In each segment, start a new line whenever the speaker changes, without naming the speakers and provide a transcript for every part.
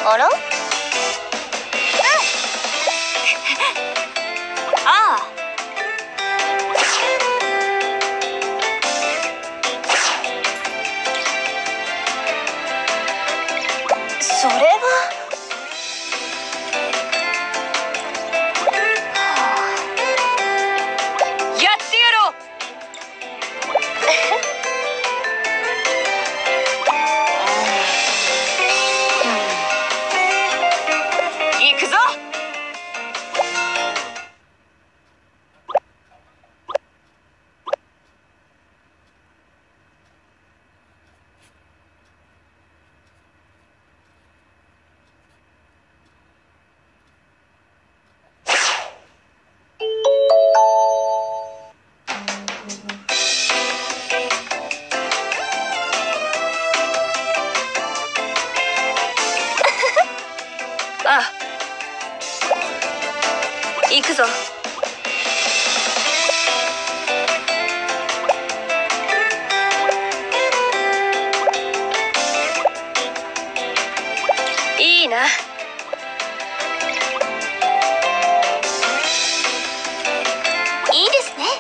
あら？ああ。それは。やってやろう。行くぞ。ああ、行くぞ。いいな。いいですね。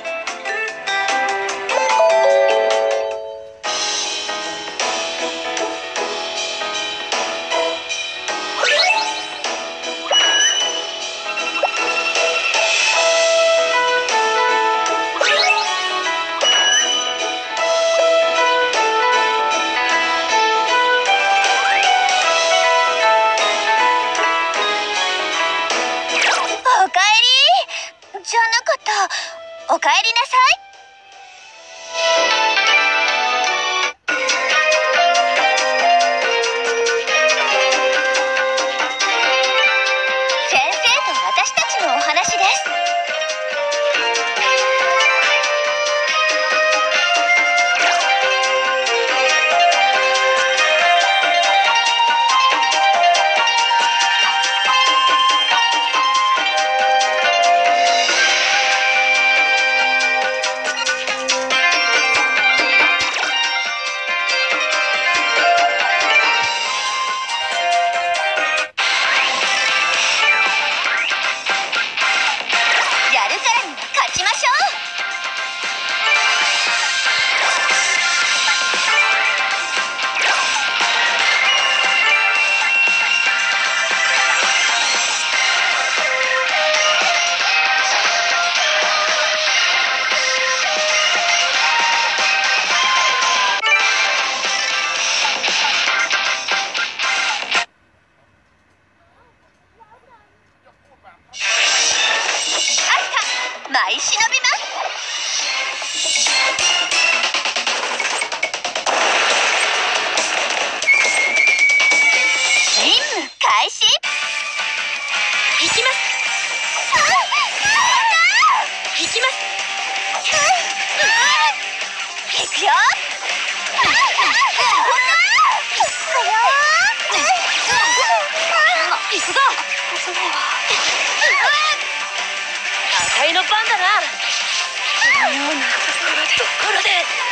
おかえりじゃなかった。おかえりなさい。先生と私たちのお話です。勝ちましょう。舞い忍びます。任務開始。行きます。行きます。行くよ。行くぞ。赤いの番だな。このようなところで。